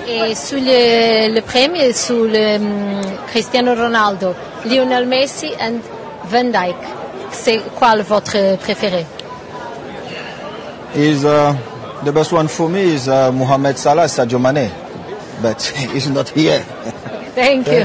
Et sous le premier, sous le Cristiano Ronaldo, Lionel Messi et Van Dijk, c'est quoi votre préféré? The best one for me is Mohamed Salah, Sadio Mane, but he's not here. Thank you.